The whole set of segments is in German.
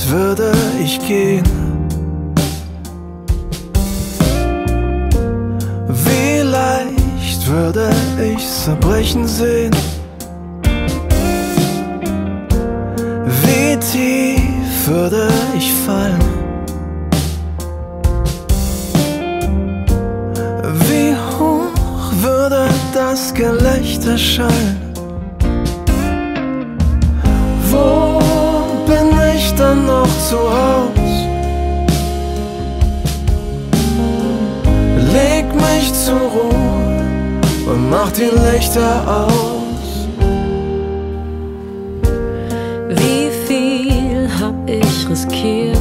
würde ich gehen? Wie leicht würde ich zerbrechen sehen? Wie tief würde ich fallen? Wie hoch würde das Gelächter schallen? Wo bin ich dann noch zu Haus? Leg mich zur Ruhe und mach die Lichter aus. Wie viel hab ich riskiert?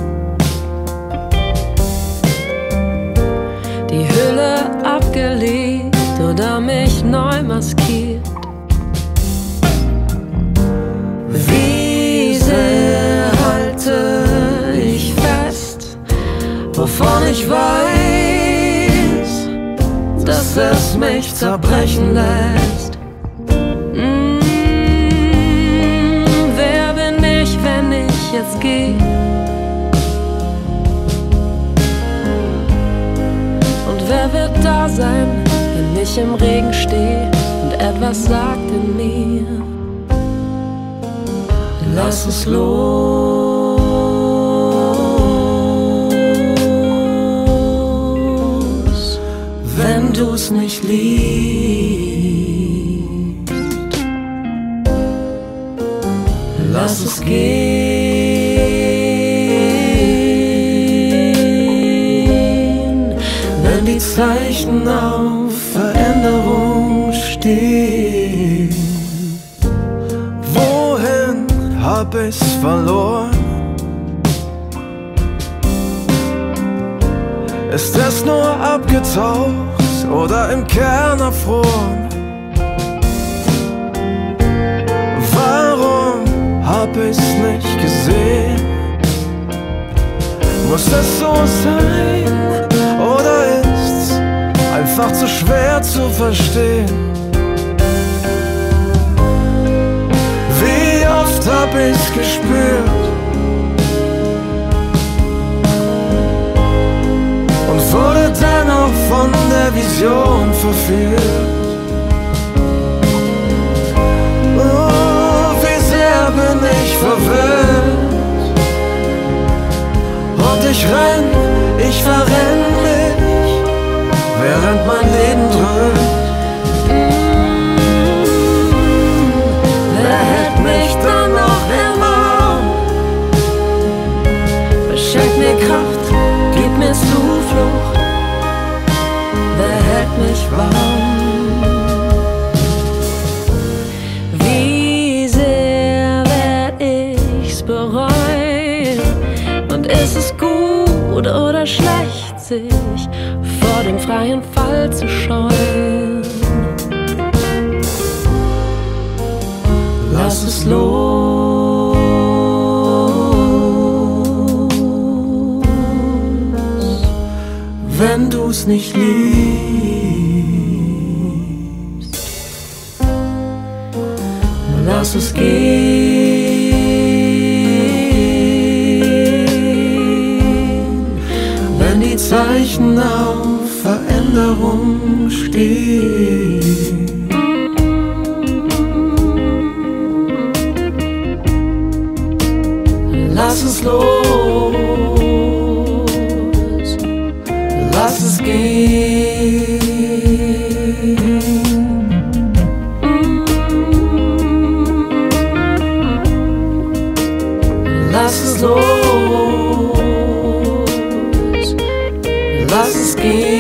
Die Hülle abgelegt oder mich neu maskiert? Wie sehr halte ich fest, wovon ich weiß, dass es mich zerbrechen lässt? Wer bin ich, wenn ich jetzt gehe? Und wer wird da sein, wenn ich im Regen stehe und etwas sagt in mir? Lass es los, wenn du's nicht liebst. Lass es gehen, wenn die Zeichen auf Veränderung stehen. Wohin hab ich's verloren? Ist es nur abgetaucht oder im Kern erfroren? Warum hab ich's nicht gesehen? Muss es so sein oder ist's einfach zu schwer zu verstehen? Wie oft hab ich's gespürt und wurde dennoch von der Vision verführt. Oh, wie sehr bin ich verwirrt. Und ich renn, ich verrenn mich, während mein Leben drückt. Wer hält mich dann noch im Arm? Schenk mir Kraft, gib mir Zuflucht. Wer hält mich warm? Wie sehr werd ich's bereuen? Und ist es gut oder schlecht, sich vor dem freien Fall zu scheuen? Lass es los, wenn du's nicht liebst. Lass es gehen, wenn die Zeichen auf Veränderung stehen. Lass es los, lass es gehen. Lass es los, lass es gehen.